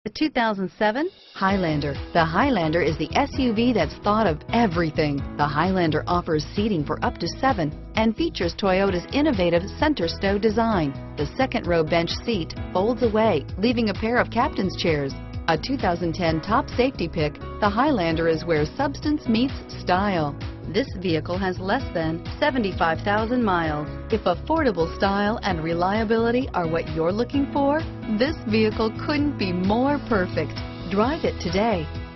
The 2007 Highlander. The Highlander is the SUV that's thought of everything. The Highlander offers seating for up to 7 and features Toyota's innovative center stow design. The second row bench seat folds away, leaving a pair of captain's chairs. A 2010 top safety pick, the Highlander is where substance meets style. This vehicle has less than 75,000 miles. If affordable style and reliability are what you're looking for, this vehicle couldn't be more perfect. Drive it today.